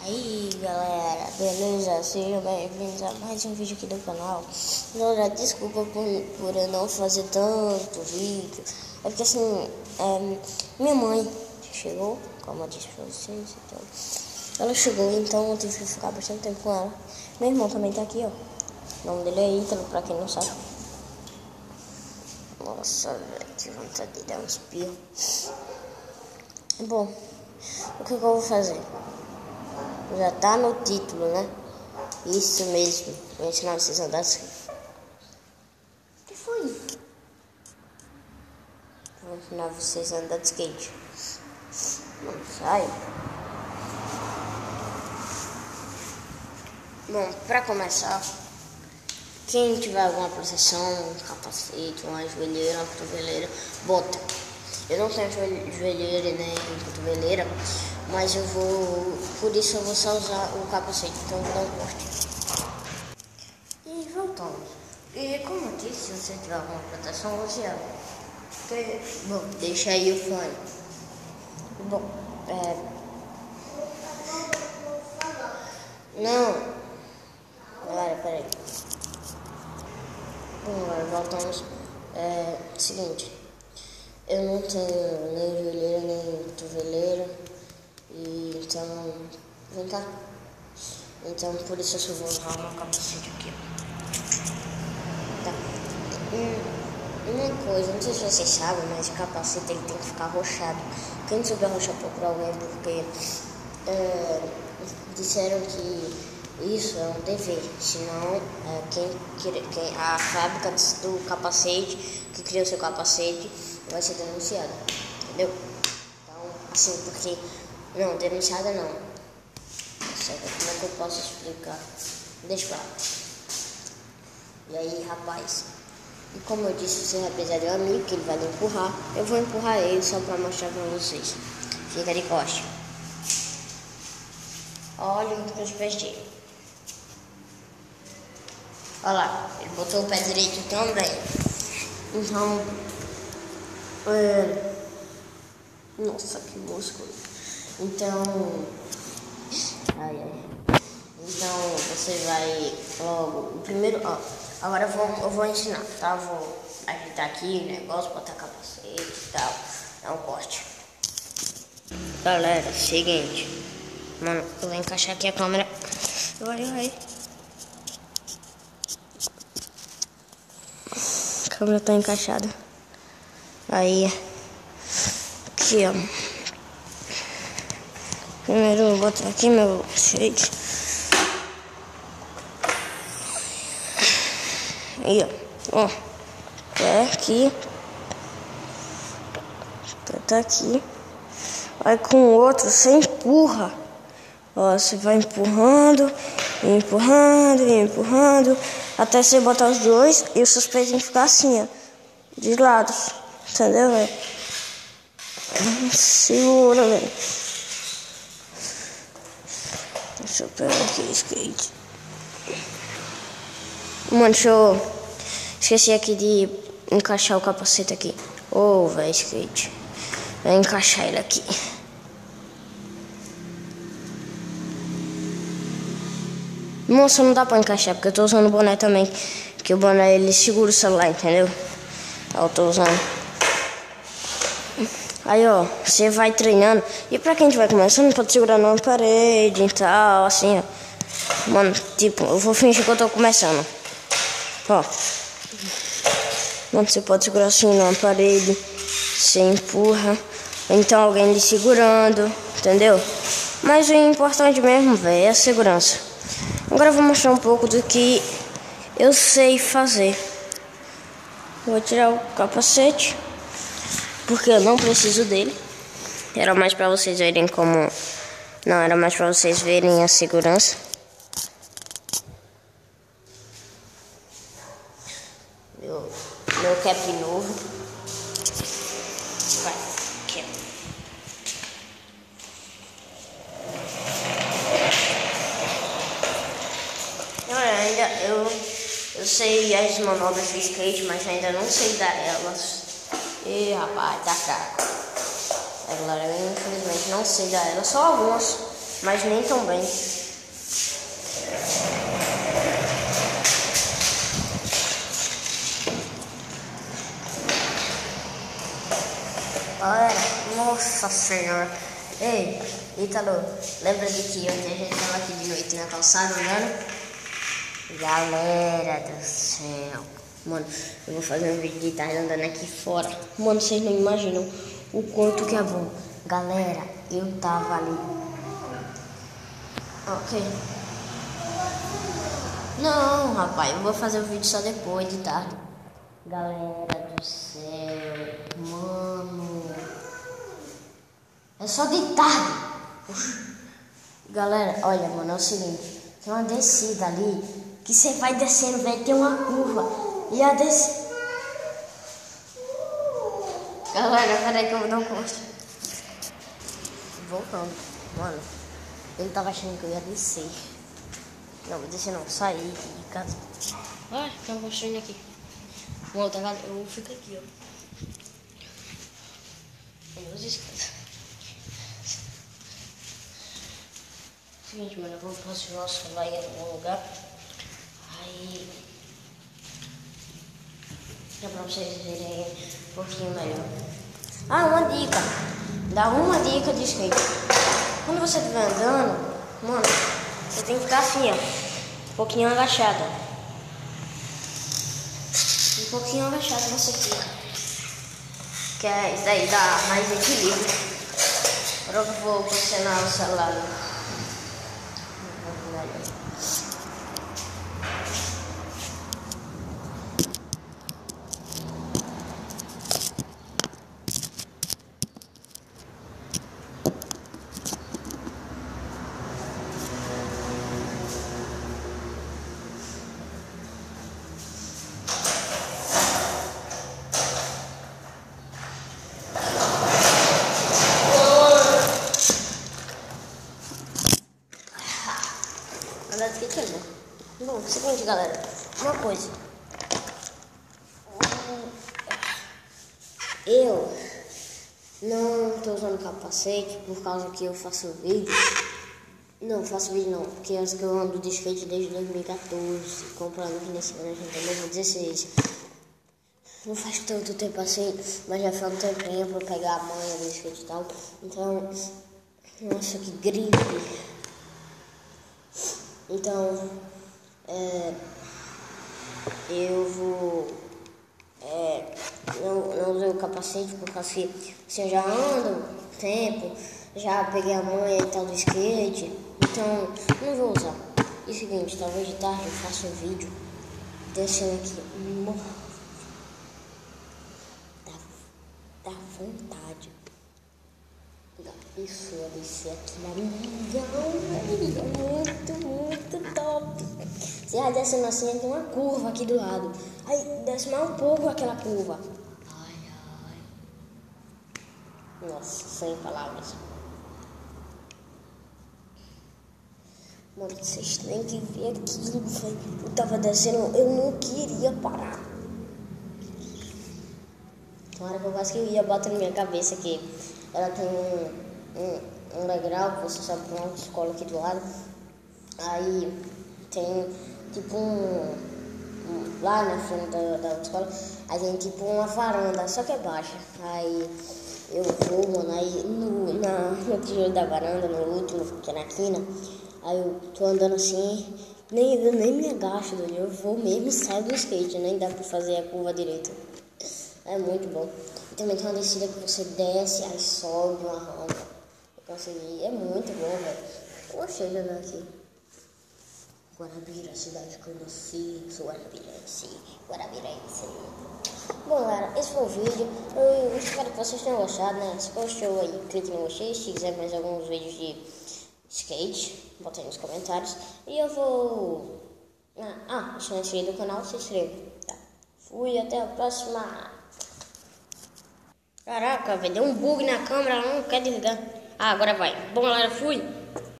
Aí galera, beleza? Sejam bem-vindos a mais um vídeo aqui do canal. Galera, desculpa por eu não fazer tanto vídeo. É porque assim, minha mãe chegou, como eu disse pra vocês, então ela chegou, então eu tive que ficar bastante tempo com ela. Meu irmão também tá aqui, ó. O nome dele é Ítalo, pra quem não sabe. Nossa, velho, que vontade de dar um espirro. Bom, o que eu vou fazer? Já tá no título, né? Isso mesmo. Vou ensinar vocês a andar de skate. O que foi? Vou ensinar vocês a andar de skate. Não sai. Bom, pra começar, quem tiver alguma proteção, um capacete, uma joelheira, uma cotoveleira, bota. Eu não tenho joelheira nem cotoveleira, mas por isso eu vou só usar o capacete, então eu vou dar um corte. E voltamos. E como eu disse, se você tiver alguma proteção, você bom, deixa aí o fone. Bom, não. Galera, peraí. Bom, agora voltamos. Seguinte. Eu não tenho nem joelheira, nem cotoveleira. E então, vem cá. Então, por isso eu só vou usar o meu capacete aqui. Tá. Uma coisa, não sei se vocês sabem, mas o capacete ele tem que ficar arrochado. Quem não souber arrochar, procura alguém, porque disseram que isso é um dever. Senão, a fábrica do capacete, que criou seu capacete, vai ser denunciada. Entendeu? Então, assim, porque... Não, denunciada não. Como é que eu posso explicar? Deixa pra lá. E aí, rapaz, e como eu disse, você vai precisar de um amigo que ele vai lhe empurrar. Eu vou empurrar ele só pra mostrar pra vocês. Fica de costa. Olha os pés dele. Olha lá, ele botou o pé direito também. Então, nossa, que músculo. Então, então você vai logo, o primeiro, agora eu vou ensinar, tá? Vou ajeitar aqui o negócio, botar capacete e tal, dar um corte. Galera, seguinte, mano, eu vou encaixar aqui a câmera. Vai. A câmera tá encaixada. Aí, aqui, ó. Primeiro eu vou botar aqui meu shade. Aí, ó. Pé aqui. Tá aqui. Aí com o outro você empurra. Ó, você vai empurrando, empurrando, até você botar os dois e os seus pés tem que ficar assim, ó. De lados. Entendeu, velho? Segura, velho. Deixa eu pegar aqui o skate. Mano, esqueci aqui de encaixar o capacete aqui. Velho, skate. Vou encaixar ele aqui. Moça, não dá pra encaixar, porque eu tô usando o boné também. Porque o boné, ele segura o celular, entendeu? Eu tô usando. Aí, ó, você vai treinando. E pra quem vai começando, pode segurar numa parede e tal, assim, ó. Mano, tipo, eu vou fingir que eu tô começando. Ó. Mano, você pode segurar assim numa parede. Você empurra. Ou então alguém lhe segurando, entendeu? Mas o importante mesmo, velho, é a segurança. Agora eu vou mostrar um pouco do que eu sei fazer. Vou tirar o capacete, porque eu não preciso dele. Era mais pra vocês verem como... Não, era mais pra vocês verem a segurança. Meu cap novo. Vai, aqui. Eu sei as manobras de skate, mas ainda não sei dar elas. Ih, rapaz, tá fraco. Galera, eu infelizmente não sei dar elas, só algumas. mas nem tão bem. Galera, nossa senhora. Ei, Ítalo, lembra de que ontem a gente tava aqui de noite na calçada olhando? Galera do céu. Mano, eu vou fazer um vídeo de tarde andando aqui fora. Mano, vocês não imaginam o quanto que é bom. Galera, eu tava ali. Ok. Não, rapaz, eu vou fazer o vídeo só depois de tarde. Galera do céu, mano. É só de tarde. Galera, olha, mano, é o seguinte. Tem uma descida ali que você vai descendo, velho, tem uma curva. E a descida... Galera, peraí que eu vou dar um corte. Voltando. Mano, ele tava achando que eu ia descer. Não, vou descer não, sair de casa. Ai, tem uma construindo aqui. Bom, tá, eu fico aqui, ó. Tem duas escadas. Seguinte, mano, eu vou posicionar o celular em algum lugar. Aí... é pra vocês verem um pouquinho melhor. Ah, uma dica. Dá uma dica de skate. Quando você estiver andando, mano, você tem que ficar assim, ó. Um pouquinho agachado. Um pouquinho agachado você fica. Que é isso daí, dá mais equilíbrio. Agora eu vou posicionar o celular. Bom, seguinte, galera, uma coisa. Eu não tô usando capacete por causa que eu faço vídeo. Não, faço vídeo não, porque acho que eu ando de skate desde 2014, comprando aqui nesse ano, gente, em 2016. Não faz tanto tempo assim, mas já foi um tempinho pra pegar a manha do skate e tal. Então, nossa, que gripe. Então, eu vou, não usei o capacete por causa que assim, eu já ando tempo, já peguei a manha e tal do skate, então não vou usar. E o seguinte, talvez de tarde eu faça um vídeo descendo aqui, dá vontade. Isso, eu desci aqui na muito top. Você vai descendo assim, tem uma curva aqui do lado. Aí desce mais um pouco aquela curva. Ai. Nossa, sem palavras. Mano, vocês têm que ver aquilo, velho. Eu tava descendo, eu não queria parar. Na hora que eu quase que eu ia bater na minha cabeça aqui. Ela tem um degrau que você sobe pra uma escola aqui do lado. Aí tem tipo lá na frente da escola, aí tem tipo uma varanda, só que é baixa. Aí eu vou, mano, aí no tijolo da varanda, no último, que é na quina, aí eu tô andando assim, eu nem me agacho, eu vou mesmo e saio do skate, nem dá pra fazer a curva direita. É muito bom. E também tem uma descida que você desce, aí sobe uma rampa. Eu consegui, é muito bom, velho. Eu gostei de andar aqui. Guarabira, cidade que eu nasci, sou guarabirense. Bom, galera, esse foi o vídeo. Eu espero que vocês tenham gostado, né? Se gostou aí, clique no gostei. Se quiser mais alguns vídeos de skate, bota aí nos comentários. E eu vou... se não é inscrito no canal, se inscreva. Tá. Fui, até a próxima. Caraca, velho, deu um bug na câmera, ela não quer desligar. Agora vai. Bom, galera, fui.